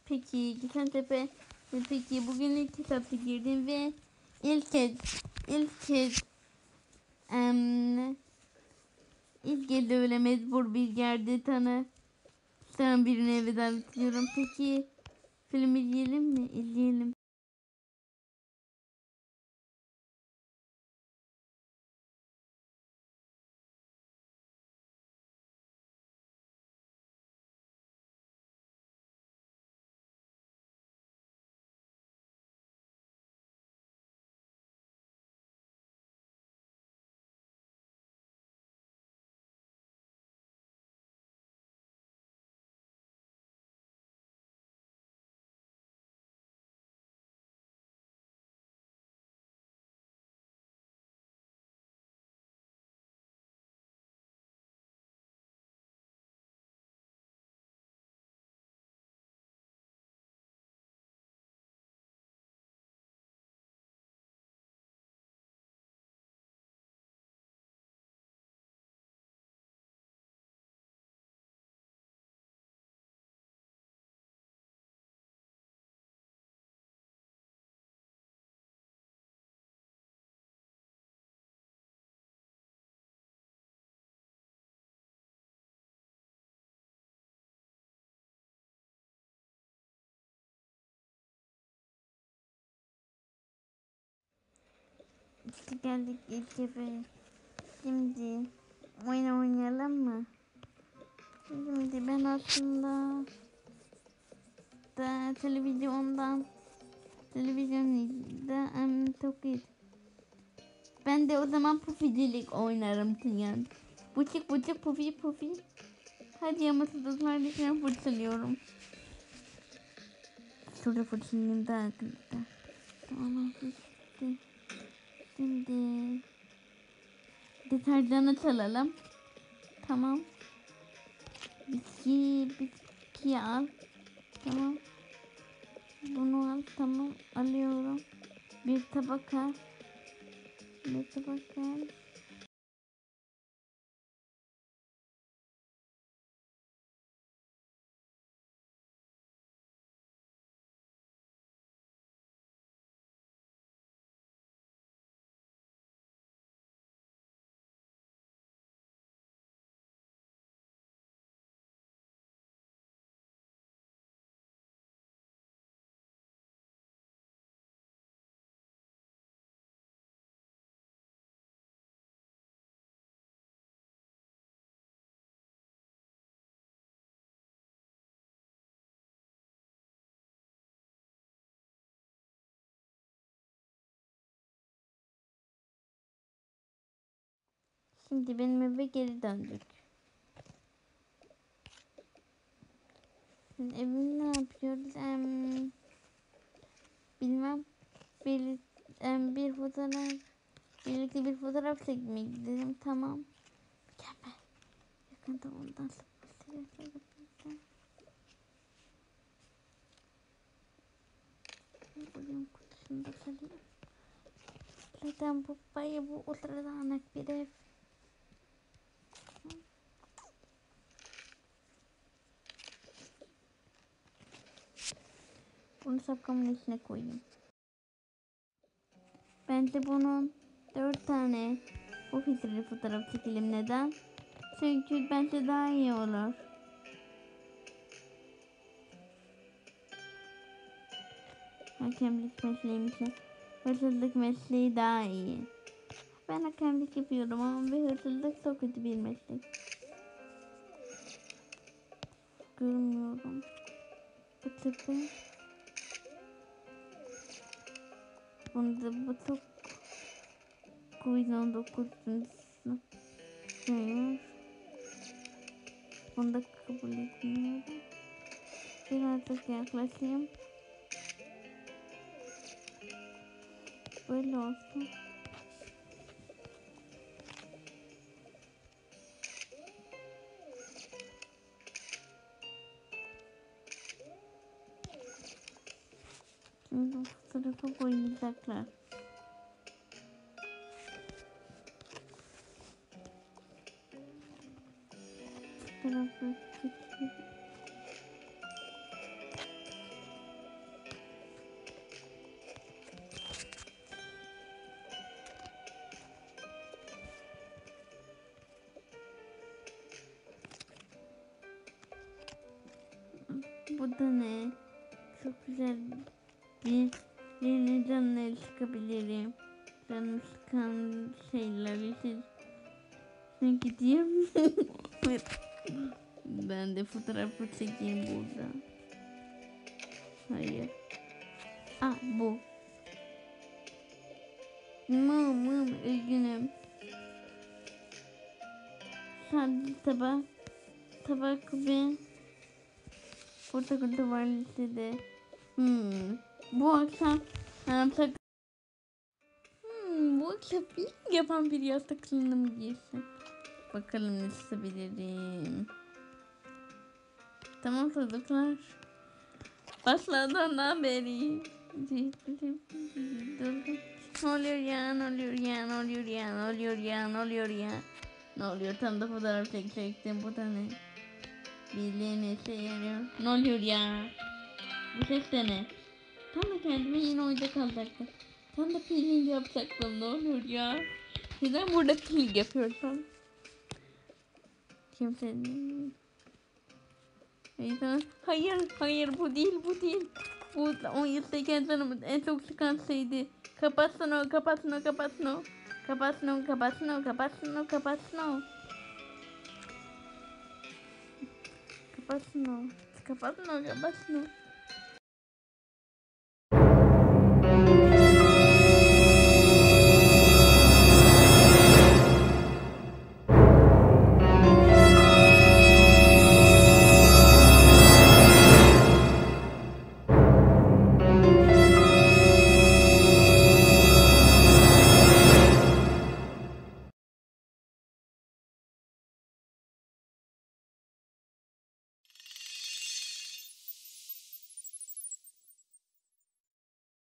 Peki geçen sefer peki bugün ilk kitapta girdim ve ilk kez em, ilk kez öyle mecbur bir yerde tanı birine eve davet ediyorum. Peki film izleyelim mi? İzleyelim. İşte geldik ilk eve. Şimdi oyun oynayalım mı? Şimdi ben aslında da televizyonda çok iyi. Ben de o zaman puficilik oynarım yani. Buçuk buçuk pufi pufi. Hadi ama çocuklar dışına fırçalıyorum. Şurada fırçalayayım da arkadaşlar. Tamam işte. Şimdi deterjanı çalalım. Tamam. Bitki al. Tamam. Bunu al. Tamam. Alıyorum. Bir tabak al. Bir tabak al. Şimdi benim eve geri döndük. Şimdi evim ne yapıyoruz? Bilmem. Bir, bir fotoğraf. Birlikte bir fotoğraf çekmeye gidelim. Tamam. Mükemmel. Yakında ondan sonra bugün kutusunda sarayım. Zaten bu ultradanlık bir ev. Bunu şapkamın içine koyayım. Ben de bunun 4 tane bu filtreli fotoğraf çekelim. Neden? Çünkü bence daha iyi olur. Hakemlik mesleğimizin hırsızlık mesleği daha iyi. Ben hakemlik yapıyorum ama bir hırsızlık çok kötü bir meslek. Görmüyorum. Bu tepe. Bunda bu çok Covid-19 sınıf sayılır. Bunu da kabul etmiyorum. Birazcık yaklaşayım. Böyle olsun. Şimdi bu fotoğrafı boyayacaklar. Fotoğrafı çekeyim. bu da ne? Çok güzel bir yeni canlı sıkabilirim. Canım sıkan şeyleri siz gideyim. Ben de fotoğrafı çekeyim burada. Hayır. Ah bu. Mım üzgünüm. Sadece tabak ve portakal var listede. Bu akşam bu akşam film yapan bir yaz takımını mı giysem? Bakalım nasıl bilirim. Tamam çocuklar. Başladığından beri. Ne oluyor ya, ne oluyor ya, ne oluyor ya, ne oluyor ya, ne oluyor ya. Ne oluyor, tam da fotoğraf çekecektim, bu da ne? Birliğine şey yarıyor. Ne oluyor ya? Bu ses de ne? Tam da kendime yine oyunda kalacaktım. Tam da peeling yapacaktım, ne oluyor ya? Neden burada peeling yapıyorsam? Kimse... Hayır bu değil. Bu 10 yıldayken canımı en çok sıkan şeydi. Kapatsın o. Kapatsın o.